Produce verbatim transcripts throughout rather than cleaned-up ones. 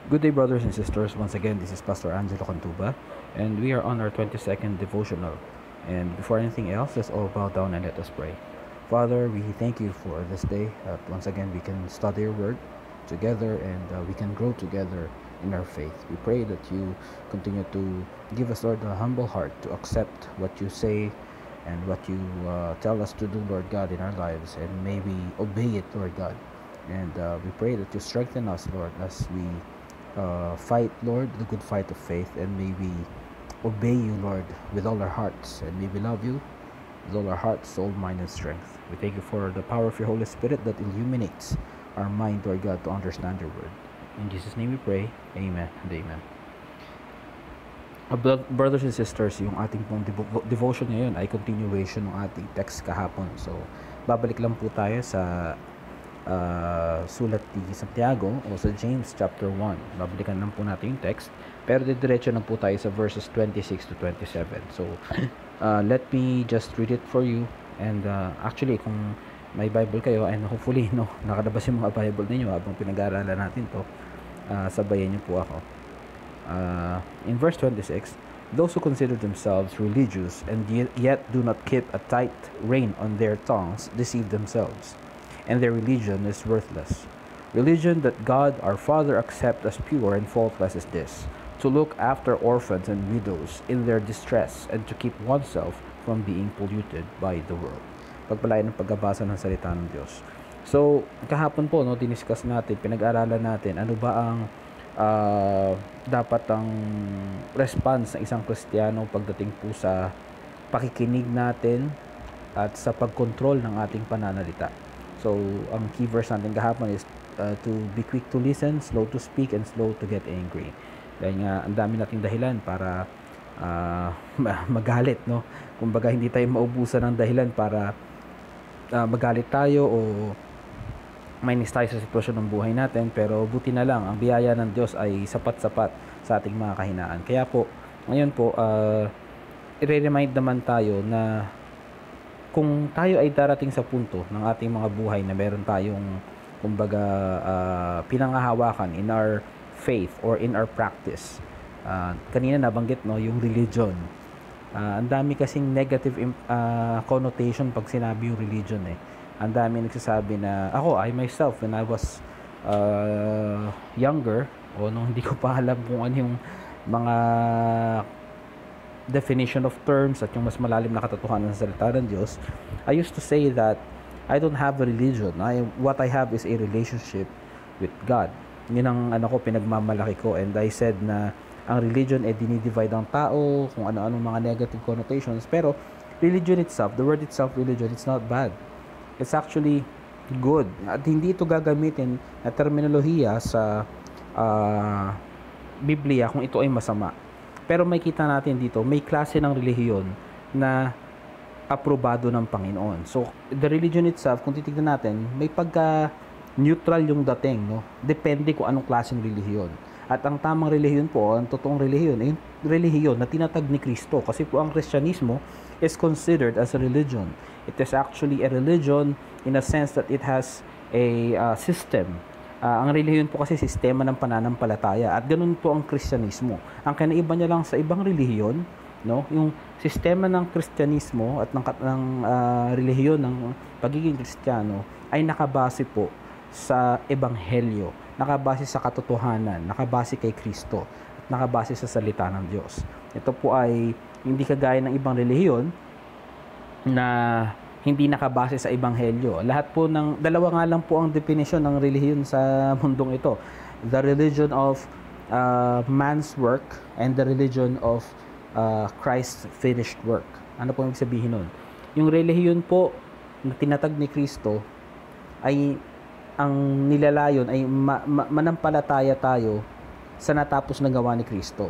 Good day, brothers and sisters. Once again, this is Pastor Angelo Contuba, and we are on our twenty-second devotional. And before anything else, let's all bow down and let us pray. Father, we thank you for this day. That once again, we can study your word together and uh, we can grow together in our faith. We pray that you continue to give us, Lord, a humble heart to accept what you say and what you uh, tell us to do, Lord God, in our lives, and may we obey it, Lord God. And uh, we pray that you strengthen us, Lord, as we uh, fight, Lord, the good fight of faith, and may we obey you, Lord, with all our hearts, and may we love you with all our heart, soul, mind, and strength. We thank you for the power of your Holy Spirit that illuminates our mind, Lord God, to understand your word. In Jesus' name we pray, amen and amen. Uh, brothers and sisters, yung ating pong devo- devotion ngayon ay continuation ng ating text kahapon. So, babalik lang po tayo sa uh, sulat ni Santiago o sa James chapter one. Babalikan lang po natin yung text. Pero didiretso na po tayo sa verses twenty-six to twenty-seven. So, uh, let me just read it for you. And uh, actually, kung may Bible kayo, and hopefully, no, nakalabas yung mga Bible ninyo habang pinag-aaralan natin to, uh, sabayan niyo po ako. Uh, in verse twenty-six, those who consider themselves religious and yet do not keep a tight rein on their tongues deceive themselves, and their religion is worthless. Religion that God our Father accepts as pure and faultless is this: to look after orphans and widows in their distress and to keep oneself from being polluted by the world. Pagpalain ng pagbabasa ng salita ng Diyos. So, kahapon po, no, diniscuss natin, pinag-aralan natin, ano ba ang uh, dapat ang response ng isang Kristiyano pagdating po sa pakikinig natin at sa pagkontrol ng ating pananalita. So, ang key verse natin kahapon is uh, to be quick to listen, slow to speak, and slow to get angry. Dahil nga, ang dami nating dahilan para uh, magalit, no? Kumbaga, hindi tayo maubusan ng dahilan para uh, magalit tayo o mainis tayo sa sitwasyon ng buhay natin, pero buti na lang, ang biyaya ng Diyos ay sapat-sapat sa ating mga kahinaan. Kaya po, ngayon po, uh, i-remind naman tayo na kung tayo ay darating sa punto ng ating mga buhay na meron tayong, kumbaga, uh, pinangahawakan in our faith or in our practice. Uh, kanina nabanggit, no, yung religion. Uh, ang dami kasing negative uh, connotation pag sinabi yung religion eh. Ang dami nagsasabi na ako, I myself, when I was uh, younger, o nung hindi ko pa alam kung ano yung mga definition of terms at yung mas malalim na katotohanan sa salita ng Diyos, I used to say that I don't have a religion. I, what I have is a relationship with God. Yun ang ano ko, pinagmamalaki ko. And I said na ang religion ay dinidivide ang tao, kung ano-anong mga negative connotations. Pero religion itself, the word itself, religion, it's not bad. It's actually good. At hindi ito gagamitin na terminolohiya sa uh, Biblia kung ito ay masama. Pero may kita natin dito, may klase ng relihiyon na aprobado ng Panginoon. So, the religion itself, kung titignan natin, may pagka-neutral yung dating, no? Depende kung anong klaseng relihiyon. At ang tamang relihiyon po, ang totoong relihiyon, ay relihiyon na tinatag ni Kristo. Kasi po ang Kristyanismo is considered as a religion. It is actually a religion in a sense that it has a uh, system. Uh, ang relihiyon po kasi sistema ng pananampalataya. At ganun po ang Kristyanismo. Ang kinaiba niya lang sa ibang relihiyon, no, yung sistema ng Kristyanismo at ng, ng uh, relihiyon ng pagiging Kristiyano ay nakabase po sa ebanghelyo, nakabase sa katotohanan, nakabase kay Kristo, at nakabase sa salita ng Diyos. Ito po ay hindi kagaya ng ibang relihiyon na hindi nakabase sa ebanghelyo. Lahat po ng, dalawa nga lang po ang definition ng relihiyon sa mundong ito. The religion of uh, man's work and the religion of uh, Christ's finished work. Ano po yung sabihin nun? Yung relihiyon po na tinatag ni Kristo ay ang nilalayon ay ma- ma- manampalataya tayo sa natapos na gawa ni Kristo.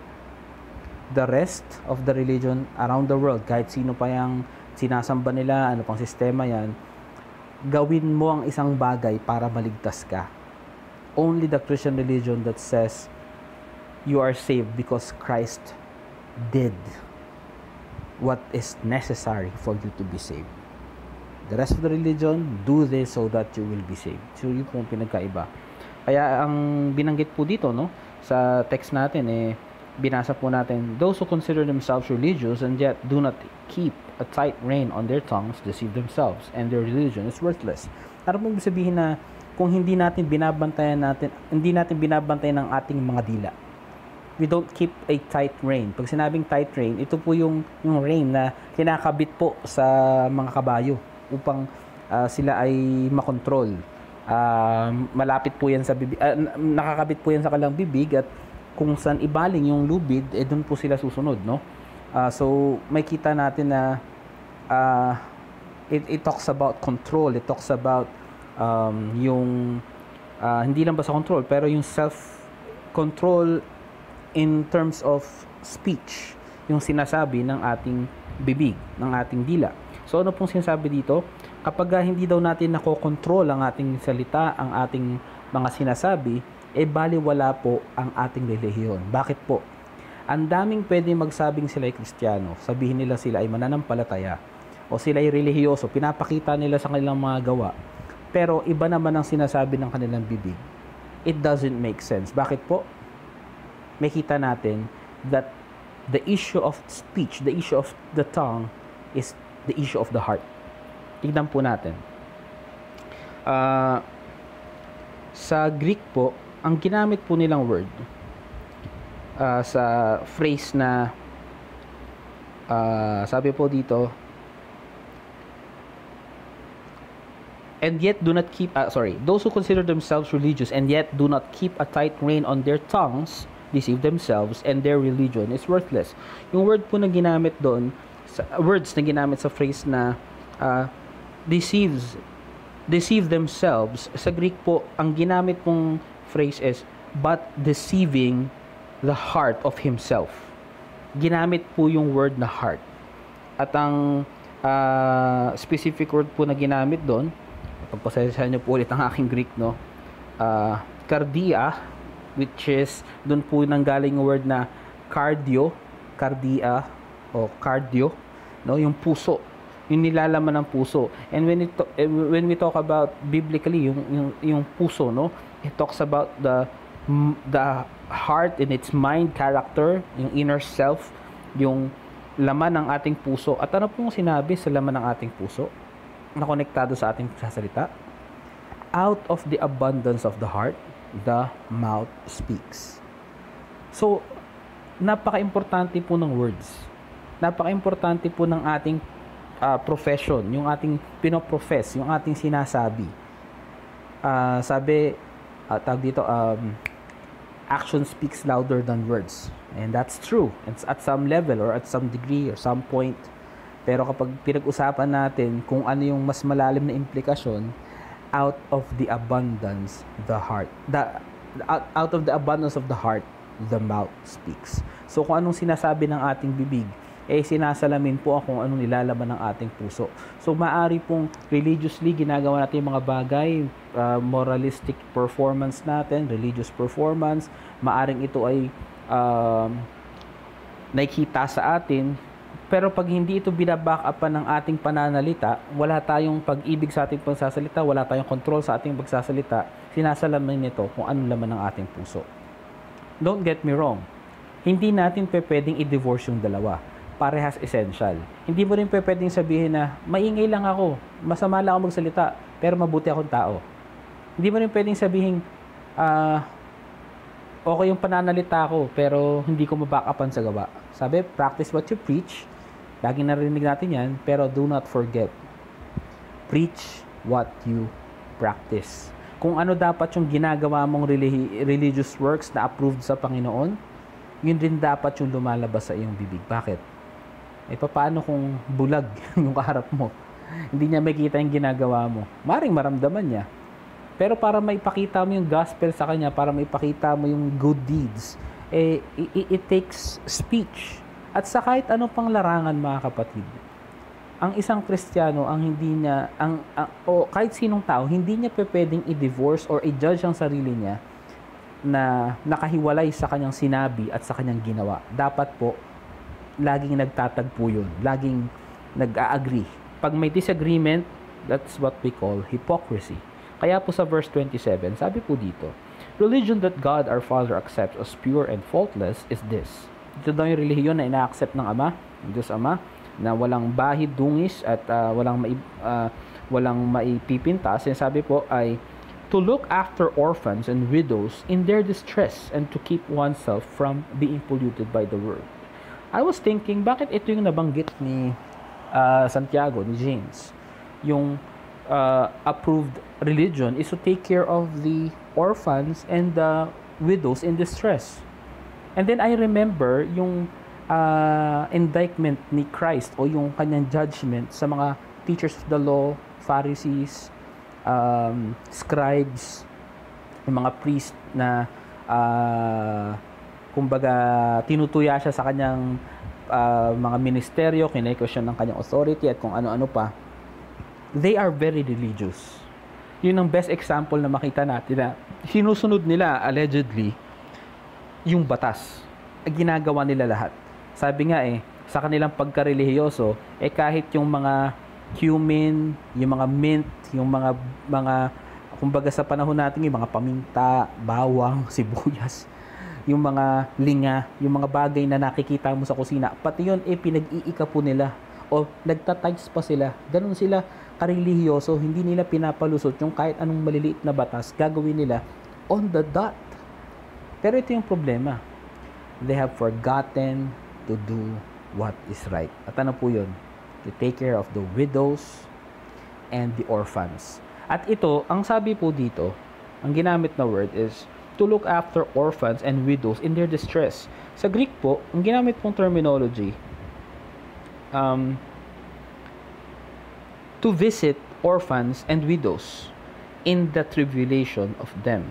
The rest of the religion around the world, kahit sino pa yung sinasamba nila, ano pang sistema yan, gawin mo ang isang bagay para maligtas ka. Only the Christian religion that says you are saved because Christ did what is necessary for you to be saved. The rest of the religion, do this so that you will be saved. So yun po ang pinagkaiba. Kaya ang binanggit po dito, no, sa text natin, eh, binasa po natin, those who consider themselves religious and yet do not keep a tight rein on their tongues deceive themselves, and their religion is worthless. Ano po ibig sabihin na kung hindi natin binabantayan natin, hindi natin binabantayan ng ating mga dila, we don't keep a tight rein. Pag sinabing tight rein, ito po yung, yung rein na kinakabit po sa mga kabayo upang uh, sila ay makontrol. Uh, malapit po yan sa bibig, uh, nakakabit po yan sa kalang bibig, at kung saan ibaling yung lubid, eh doon po sila susunod, no? Uh, so, may kita natin na uh, it, it talks about control, it talks about um, yung, uh, hindi lang ba sa control, pero yung self-control in terms of speech, yung sinasabi ng ating bibig, ng ating dila. So, ano pong sinasabi dito? Kapag uh, hindi daw natin nakokontrol ang ating salita, ang ating mga sinasabi, eh baliwala po ang ating relihiyon. Bakit po? Ang daming pwede magsabing sila ay Kristiyano, sabihin nila sila ay mananampalataya, o sila ay relihiyoso, pinapakita nila sa kanilang mga gawa, pero iba naman ang sinasabi ng kanilang bibig. It doesn't make sense. Bakit po? May kita natin that the issue of speech, the issue of the tongue, is the issue of the heart. Tignan po natin. Uh, sa Greek po, ang ginamit po nilang word uh, sa phrase na uh, sabi po dito, and yet do not keep, uh, sorry, those who consider themselves religious and yet do not keep a tight rein on their tongues deceive themselves, and their religion is worthless. Yung word po na ginamit doon, sa, words na ginamit sa phrase na uh, deceives, deceive themselves, sa Greek po, ang ginamit pong phrase is, but deceiving the heart of himself. Ginamit po yung word na heart. At ang uh, specific word po na ginamit doon, pagpasensya niyo po ulit ang aking Greek, no? Uh, cardia, which is, doon po nanggaling yung word na cardio, cardia, o cardio, no? Yung puso, yung nilalaman ng puso. And when it when we talk about biblically, yung yung, yung puso, no? It talks about the the heart in its mind, character, yung inner self, yung laman ng ating puso. At ano pong sinabi sa laman ng ating puso na konektado sa ating sasalita? Out of the abundance of the heart, the mouth speaks. So, napaka-importante po ng words. Napaka-importante po ng ating uh, profession, yung ating pinoprofess, yung ating sinasabi. Uh, sabi, uh, tawag dito, um, action speaks louder than words. And that's true. It's at some level or at some degree or some point. Pero kapag pinag-usapan natin kung ano yung mas malalim na implikasyon, out of the abundance, the heart. The, out, out of the abundance of the heart, the mouth speaks. So kung anong sinasabi ng ating bibig, eh sinasalamin po kung anong nilalaman ng ating puso. So maari pong religiously ginagawa natin yung mga bagay, uh, moralistic performance natin, religious performance, maaring ito ay um, nakikita sa atin, pero pag hindi ito binaback upan ng ating pananalita, wala tayong pag-ibig sa ating pagsasalita, wala tayong control sa ating pagsasalita, sinasalamin nito kung anong laman ng ating puso. Don't get me wrong, hindi natin pwedeng i-divorce yung dalawa. Parehas essential. Hindi mo rin pwedeng sabihin na maingay lang ako, masama lang ako magsalita, pero mabuti akong tao. Hindi mo rin pwedeng sabihin, ah, uh, okay yung pananalita ko, pero hindi ko ma-back upan sa gawa. Sabi, practice what you preach. Laging narinig natin yan, pero do not forget. Preach what you practice. Kung ano dapat yung ginagawa mong religious works na approved sa Panginoon, yun din dapat yung lumalabas sa iyong bibig. Bakit? Eh, paano kung bulag yung kaharap mo? Hindi niya makita yung ginagawa mo. Maring maramdaman niya. Pero para maipakita mo yung gospel sa kanya, para maipakita mo yung good deeds, eh, it, it takes speech. At sa kahit ano pang larangan, mga kapatid, ang isang Kristiyano, ang hindi niya, ang, ang, o kahit sinong tao, hindi niya pwedeng i-divorce or i-judge ang sarili niya na nakahiwalay sa kanyang sinabi at sa kanyang ginawa. Dapat po, laging nagtatagpo yun. Laging nag-a-agree. Pag may disagreement, that's what we call hypocrisy. Kaya po sa verse twenty-seven, sabi po dito, religion that God our Father accepts as pure and faultless is this. Ito daw yung relihiyon na ina-accept ng Ama, ng Diyos Ama, na walang bahid dungis at uh, walang mai, uh, walang maipipinta. Sinasabi po ay to look after orphans and widows in their distress and to keep oneself from being polluted by the world. I was thinking, bakit ito yung nabanggit ni uh, Santiago, ni James? Yung uh, approved religion is to take care of the orphans and the widows in distress. And then I remember yung uh, indictment ni Christ o yung kanyang judgment sa mga teachers of the law, Pharisees, um, scribes, yung mga priest na uh, kumbaga tinutuya siya sa kanyang uh, mga ministeryo, kine-question ng kanyang authority at kung ano-ano pa. They are very religious. Yun ang best example na makita natin na sinusunod nila allegedly yung batas. Ginagawa nila lahat. Sabi nga eh, sa kanilang pagkarelihiyoso, eh kahit yung mga cumin, yung mga mint, yung mga mga kumbaga sa panahon natin yung mga paminta, bawang, sibuyas, yung mga linga, yung mga bagay na nakikita mo sa kusina, pati yun eh pinag-iika po nila o nagtatights pa sila. Ganun sila karelihiyoso, hindi nila pinapalusot yung kahit anong maliliit na batas, gagawin nila on the dot. Pero ito yung problema. They have forgotten to do what is right. At ano po yun? To take care of the widows and the orphans. At ito, ang sabi po dito, ang ginamit na word is to look after orphans and widows in their distress. Sa Greek po, ang ginamit pong terminology, um, to visit orphans and widows in the tribulation of them.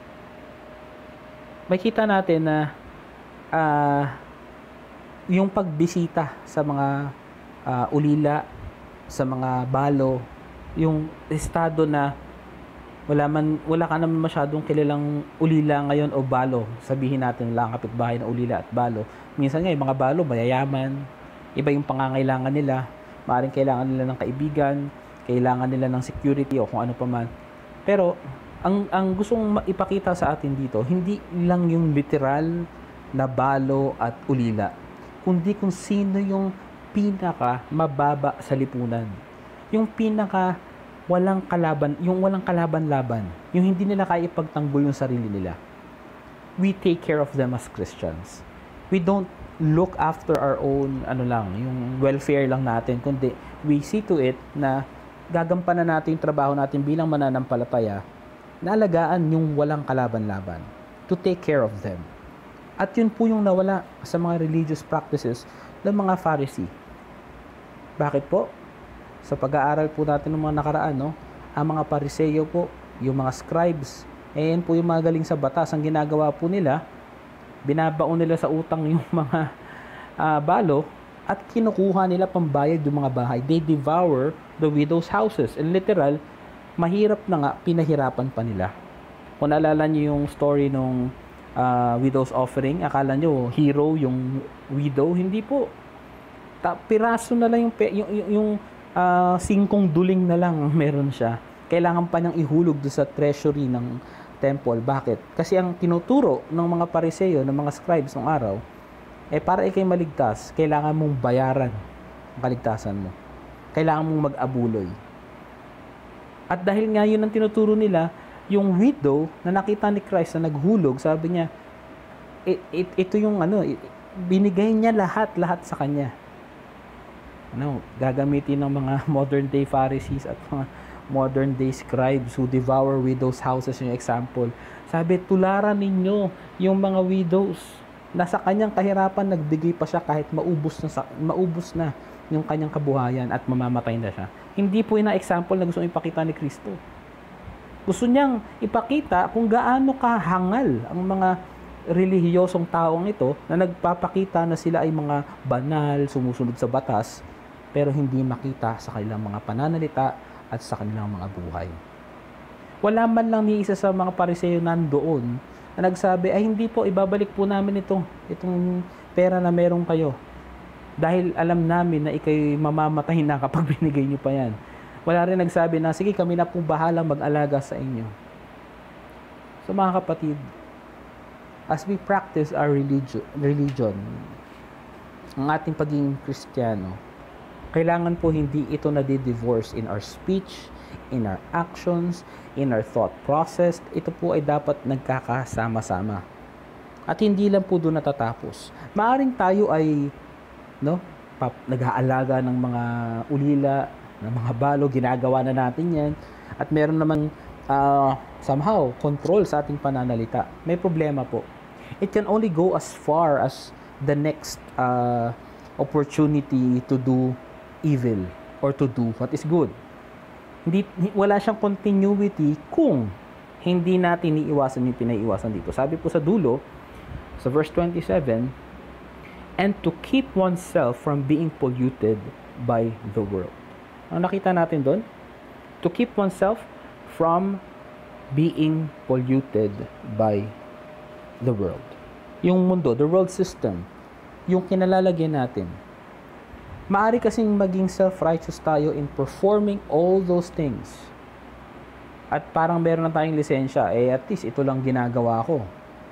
Makita natin na uh, yung pagbisita sa mga uh, ulila, sa mga balo, yung estado na wala man wala ka naman masyadong kilalang ulila ngayon o balo. Sabihin natin lang kapitbahay na ulila at balo. Minsan nga yung mga balo mayayaman, iba yung pangangailangan nila, maaaring kailangan nila ng kaibigan, kailangan nila ng security o kung ano pa man. Pero ang ang gustong ipakita sa atin dito, hindi lang yung literal na balo at ulila, kundi kung sino yung pinaka mababa sa lipunan. Yung pinaka walang kalaban, yung walang kalaban-laban, yung hindi nila kaya ipagtanggol yung sarili nila. We take care of them as Christians. We don't look after our own ano lang, yung welfare lang natin, kundi we see to it na gagampanan natin yung trabaho natin bilang mananampalataya, naalagaan yung walang kalaban-laban, to take care of them. At yun po yung nawala sa mga religious practices ng mga Pharisee. Bakit po? Sa pag-aaral po natin ng mga nakaraan, no? Ang mga Pariseo po, yung mga scribes, eh yan po yung mga galing sa batas. Ang ginagawa po nila, binabaon nila sa utang yung mga uh, balo at kinukuha nila pambayad yung mga bahay. They devour the widows' houses. And literal, mahirap na nga, pinahirapan pa nila. Kung naalala nyo yung story nung uh, widow's offering, akala nyo hero yung widow, hindi po. Ta- piraso na lang yung, yung, yung, yung uh, singkong duling na lang meron siya. Kailangan pa niyang ihulog doon sa treasury ng temple. Bakit? Kasi ang tinuturo ng mga pariseo, ng mga scribes ng araw, eh para ikay maligtas, kailangan mong bayaran ang kaligtasan mo. Kailangan mong mag-abuloy. At dahil nga yun ang tinuturo nila, yung widow na nakita ni Christ na naghulog, sabi niya, it, it, ito yung ano, it, binigay niya lahat, lahat sa kanya. Ano, gagamitin ng mga modern day Pharisees at mga modern day scribes who devour widows' houses yung example. Sabi, tularan ninyo yung mga widows. Nasa kanyang kahirapan, nagbigay pa siya kahit maubos na, maubos na yung kanyang kabuhayan at mamamatay na siya. Hindi po yung example na gusto ipakita ni Kristo. Gusto niyang ipakita kung gaano kahangal ang mga relihiyosong taong ito na nagpapakita na sila ay mga banal, sumusunod sa batas, pero hindi makita sa kanilang mga pananalita at sa kanilang mga buhay. Wala man lang ni isa sa mga pariseo nandoon na nagsabi, ay hindi po, ibabalik po namin ito, itong pera na meron kayo. Dahil alam namin na ikay mamamatay na kapag binigay niyo pa yan. Wala rin nagsabi na, sige kami na po bahalang mag-alaga sa inyo. So mga kapatid, as we practice our religion, religion ang ating pagiging Kristiyano, kailangan po hindi ito nadi-divorce in our speech, in our actions, in our thought process. Ito po ay dapat nagkakasama-sama. At hindi lang po doon natatapos. Maaring tayo ay no, pap, nag-aalaga ng mga ulila, ng mga balo, ginagawa na natin yan. At meron naman uh, somehow control sa ating pananalita. May problema po. It can only go as far as the next uh, opportunity to do evil or to do what is good. Hindi, wala siyang continuity kung hindi natin iiwasan yung pinaiiwasan dito. Sabi po sa dulo, sa verse twenty-seven, and to keep oneself from being polluted by the world. Ang nakita natin doon? To keep oneself from being polluted by the world. Yung mundo, the world system, yung kinalalagyan natin. Maari kasing maging self-righteous tayo in performing all those things. At parang meron na tayong lisensya, eh at least ito lang ginagawa ko.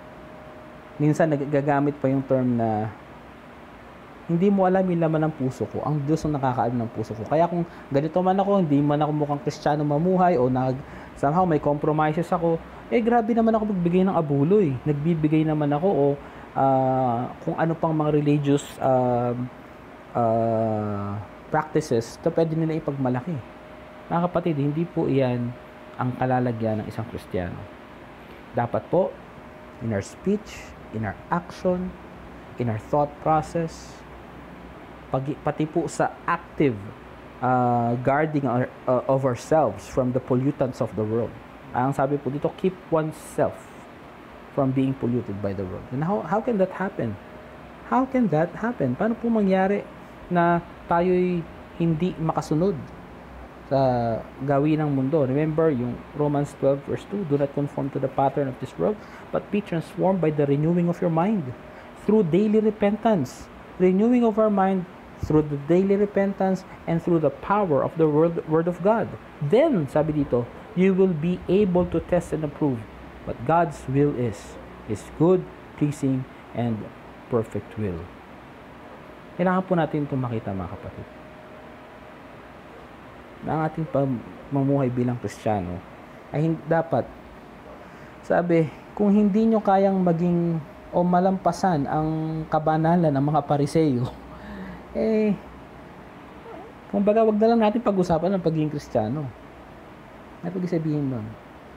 Minsan nagagamit pa yung term na hindi mo alam yung laman ng puso ko. Ang Diyos ang nakakaalam ng puso ko. Kaya kung ganito man ako, hindi man ako mukhang Kristiyano mamuhay o nag, somehow may compromises ako, eh grabe naman ako magbigay ng abuloy. Nagbibigay naman ako o uh, kung ano pang mga religious uh, uh, practices na pwede nila ipagmalaki. Mga kapatid, hindi po iyan ang kalalagyan ng isang Kristiyano. Dapat po, in our speech, in our action, in our thought process, pag, pati po sa active uh, guarding our, uh, of ourselves from the pollutants of the world. Ang sabi po dito, keep oneself from being polluted by the world. And how, how can that happen? How can that happen? Paano po mangyari na tayo'y hindi makasunod sa gawin ng mundo? Remember yung Romans twelve verse two, do not conform to the pattern of this world, but be transformed by the renewing of your mind through daily repentance. Renewing of our mind through the daily repentance and through the power of the word, word of God. Then, sabi dito, you will be able to test and approve what God's will is. His good, pleasing, and perfect will. Kailangan po natin itong makita, mga kapatid. Na ang ating pamumuhay bilang Kristiyano ay dapat, sabi, kung hindi nyo kayang maging o malampasan ang kabanalan ng mga Pariseyo, eh, kung baga, wag na lang natin pag-usapan ng pagiging Kristiyano. Ano pag sabihin nun?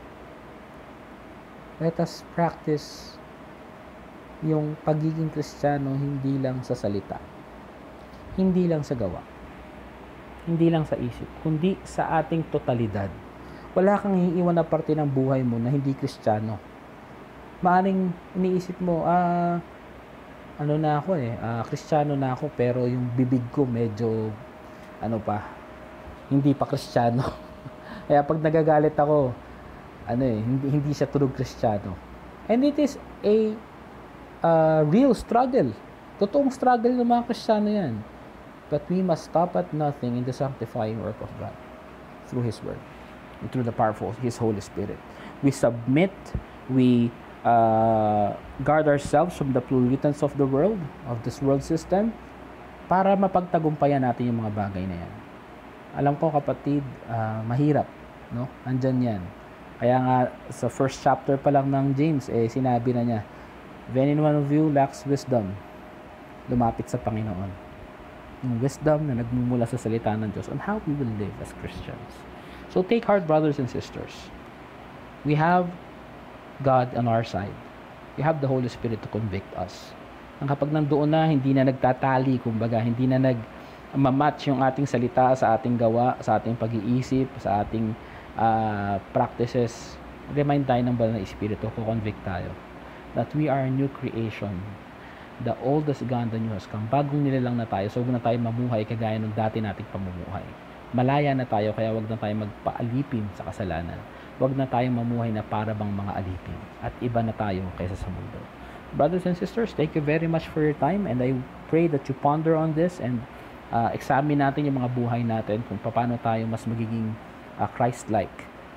Let us practice yung pagiging Kristiyano hindi lang sa salita, hindi lang sa gawa, hindi lang sa isip, kundi sa ating totalidad. Wala kang iiwan na parte ng buhay mo na hindi Kristiyano. Maaring iniisip mo, ah, ano na ako eh, ah, Kristiyano na ako, pero yung bibig ko medyo, ano pa, hindi pa Kristiyano. Kaya pag nagagalit ako, ano eh, hindi, hindi siya tulog Kristiyano. And it is a uh, real struggle. Totoong struggle ng mga Kristiyano yan. But we must stop at nothing in the sanctifying work of God through His Word and through the powerful His Holy Spirit. We submit, we uh, guard ourselves from the pollutants of the world, of this world system, para mapagtagumpayan natin yung mga bagay na yan. Alam ko kapatid, uh, mahirap, no? Andyan yan. Kaya nga sa first chapter pa lang ng James, eh sinabi na niya, if any one of you lacks wisdom, lumapit sa Panginoon. Yung wisdom na nagmumula sa salita ng Diyos on how we will live as Christians. So take heart, brothers and sisters. We have God on our side. We have the Holy Spirit to convict us. Ang kapag nandoon na, hindi na nagtatali, kumbaga, hindi na nag mamatch yung ating salita sa ating gawa, sa ating pag-iisip, sa ating uh, practices, remind tayo ng banal na Espiritu, kukonvict tayo that we are a new creation. The old has gone, the new has come. Bagong nilalang na tayo, so huwag na tayo mamuhay kagaya ng dati nating pamumuhay. Malaya na tayo, kaya huwag na tayo magpaalipin sa kasalanan. Huwag na tayo mamuhay na para bang mga alipin. At iba na tayo kaysa sa mundo. Brothers and sisters, thank you very much for your time, and I pray that you ponder on this and uh, examine natin yung mga buhay natin kung paano tayo mas magiging uh, Christ-like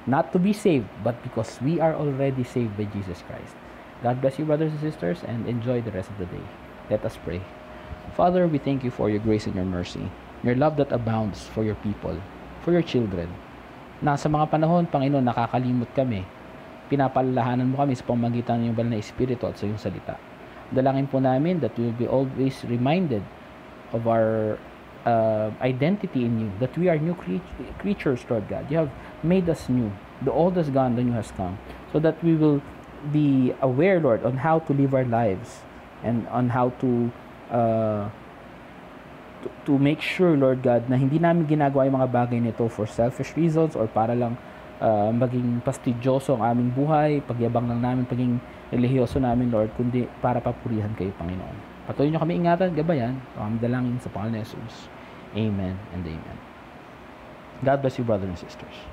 not to be saved, but because we are already saved by Jesus Christ. God bless you, brothers and sisters, and enjoy the rest of the day. Let us pray. Father, we thank you for your grace and your mercy, your love that abounds for your people, for your children. Na sa mga panahon, Panginoon, nakakalimot kami. Pinapalalahanan mo kami sa pamamagitan ng iyong banal na Espiritu at sa iyong salita. Dalangin po namin that we will be always reminded of our uh, identity in you, that we are new cre- creatures, Lord God. You have made us new. The old has gone, the new has come. So that we will be aware, Lord, on how to live our lives and on how to, uh, to, to make sure, Lord God, na hindi namin ginagawa yung mga bagay nito for selfish reasons or para lang uh, maging pastidyoso ang aming buhay, pagyabang lang namin, paging relihiyoso namin, Lord, kundi para papurihan kayo, Panginoon. Patuloy nyo kami ingatan, gabayan, ang dalangin sa pangalan ni Jesus. Amen and amen. God bless you, brothers and sisters.